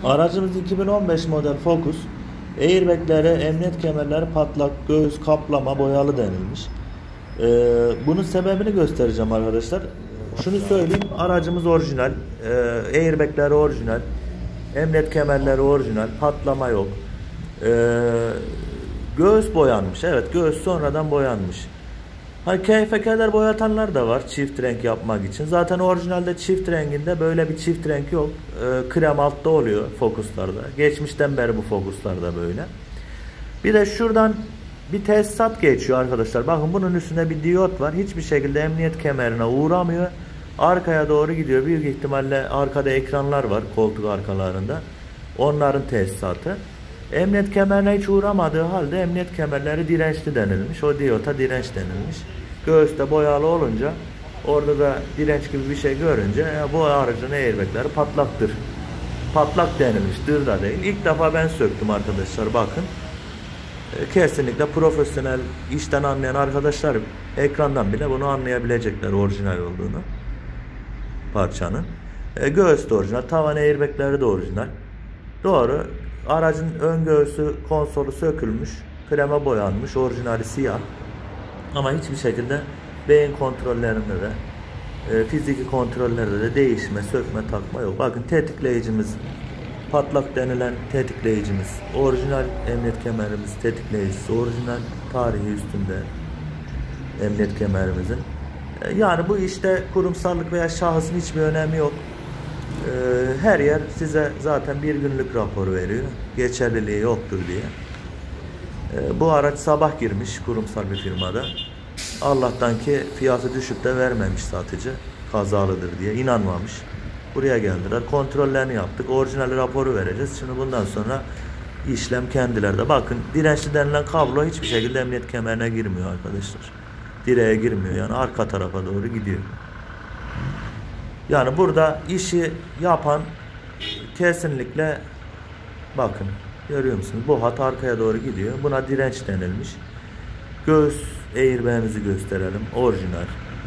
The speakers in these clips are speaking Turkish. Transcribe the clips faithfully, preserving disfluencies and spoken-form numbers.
Aracımız iki bin on beş model Focus. Airbag'leri, emniyet kemerleri patlak, göğüs kaplama, boyalı denilmiş. Ee, bunun sebebini göstereceğim arkadaşlar. Şunu söyleyeyim, aracımız orijinal, ee, airbag'leri orijinal, emniyet kemerleri orijinal, patlama yok. Ee, göğüs boyanmış, evet göğüs sonradan boyanmış. Hani keyfe keder boyatanlar da var çift renk yapmak için. Zaten orijinalde çift renginde böyle bir çift renk yok. Ee, krem altta oluyor Focus'larda. Geçmişten beri bu Focus'larda böyle. Bir de şuradan bir tesisat geçiyor arkadaşlar. Bakın bunun üstünde bir diyot var. Hiçbir şekilde emniyet kemerine uğramıyor. Arkaya doğru gidiyor. Büyük ihtimalle arkada ekranlar var koltuk arkalarında. Onların tesisatı. Emniyet kemerine hiç uğramadığı halde emniyet kemerleri dirençli denilmiş. O diyota direnç denilmiş. Göğüste boyalı olunca orada da direnç gibi bir şey görünce ya bu aracın airbagleri patlaktır. Patlak denilmiştir da değil. İlk defa ben söktüm arkadaşlar bakın. Kesinlikle profesyonel işten anlayan arkadaşlar ekrandan bile bunu anlayabilecekler orijinal olduğunu parçanın. E, göğüs de orijinal, tavan airbagleri de orijinal. Doğru. Aracın ön göğsü konsolu sökülmüş, kreme boyanmış, orijinali siyah. Ama hiçbir şekilde beyin kontrollerinde de, e, fiziki kontrollerde de değişme, sökme, takma yok. Bakın tetikleyicimiz, patlak denilen tetikleyicimiz, orijinal emniyet kemerimiz, tetikleyicisi, orijinal tarihi üstünde emniyet kemerimizin. E, yani bu işte kurumsallık veya şahısın hiçbir önemi yok. Her yer size zaten bir günlük rapor veriyor. Geçerliliği yoktur diye. Bu araç sabah girmiş kurumsal bir firmada. Allah'tan ki fiyatı düşük de vermemiş satıcı. Kazalıdır diye inanmamış. Buraya geldiler. Kontrollerini yaptık. Orijinal raporu vereceğiz. Şimdi bundan sonra işlem kendilerde. Bakın dirençli denilen kablo hiçbir şekilde emniyet kemerine girmiyor arkadaşlar. Direğe girmiyor. Yani arka tarafa doğru gidiyor. Yani burada işi yapan kesinlikle bakın görüyor musunuz? Bu hat arkaya doğru gidiyor. Buna direnç denilmiş. Göğüs airbag'imizi gösterelim. Orijinal.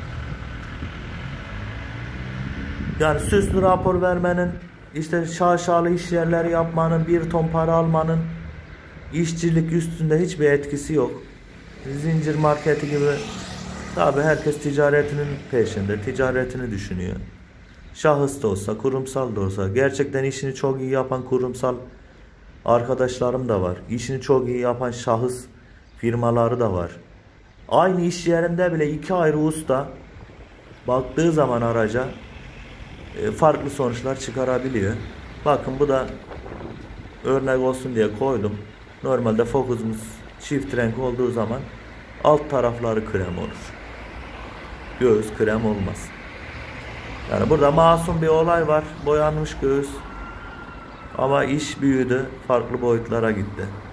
Yani süslü rapor vermenin, işte şaşalı iş yerleri yapmanın, bir ton para almanın işçilik üstünde hiçbir etkisi yok. Zincir marketi gibi tabi herkes ticaretinin peşinde, ticaretini düşünüyor. Şahıs da olsa, kurumsal da olsa, gerçekten işini çok iyi yapan kurumsal arkadaşlarım da var. İşini çok iyi yapan şahıs firmaları da var. Aynı iş yerinde bile iki ayrı usta baktığı zaman araca farklı sonuçlar çıkarabiliyor. Bakın bu da örnek olsun diye koydum. Normalde Focus'umuz çift renk olduğu zaman alt tarafları krem olur. Göğüs krem olmaz. Yani burada masum bir olay var. Boyanmış göğüs. Ama iş büyüdü. Farklı boyutlara gitti.